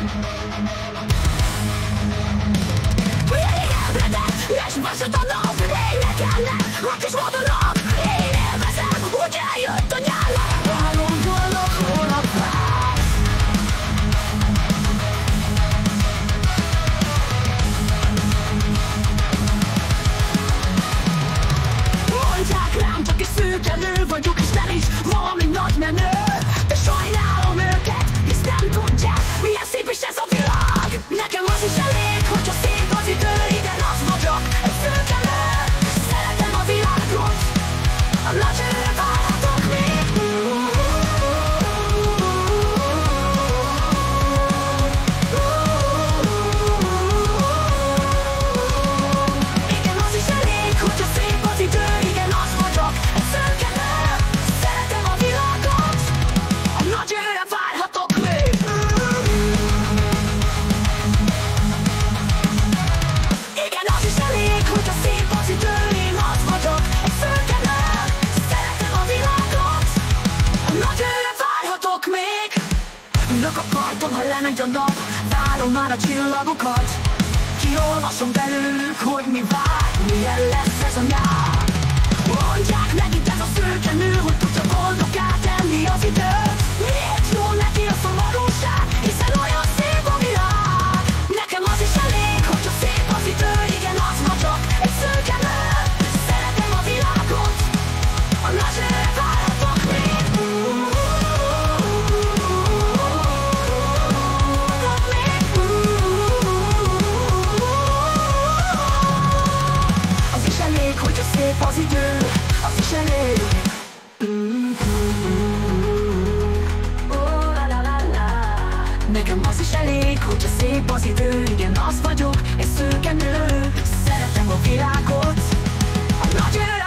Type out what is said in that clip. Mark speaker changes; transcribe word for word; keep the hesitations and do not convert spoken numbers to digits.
Speaker 1: És veszed a nap, én nekem a kis modorok. Én élvezem, hogy eljött a nyála. Várom boldog holnap vár. Mondják rám, csak egy szőkenő vagyok, és nem is valami nagy menő. De sajnálom őket, hisz nem tudják, milyen szép is ez a világ. Nekem az is elég, hogyha szép az idő. Igen, az vagyok, egy szőkenő. Szeretem a világot, a nagy erőre várhatok még. Igen, az is elég, hogyha szép az idő. Igen, az vagyok, egy szőkenő. Szeretem a világot, a nagy erőre várhatok még. Igen, az is elég, hogyha szép az idő. Én az vagyok, egy szőkenő. Szeretem a világot, a nagy erőre várhatok még. Ülök a parton, ha lemegy a nap, várom már a csillagokat. Kiolvasom belőlük, hogy mi vár, milyen lesz ez a nyár. Mondják megint ez a szőkenő, hogy tudja boldoggá tenni az időt. Miért jó neki a szomorúság, hiszen olyan szép a világ. Nekem az is elég, hogyha szép az idő. Igen, az vagyok, egy szőkenő. Szeretem a világot, a nagy erőre várhatok még. Az is elég, hogyha szép az idő. Az is elég. Nekem az is elég, hogyha szép az idő. Igen, az vagyok, egy szőkenő. Szeretem a világot, a nagy erőre